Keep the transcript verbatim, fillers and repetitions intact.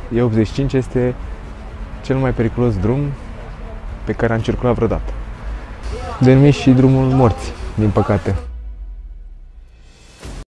E optzeci și cinci este cel mai periculos drum pe care am circulat vreodată. Denumit și drumul morții, din păcate.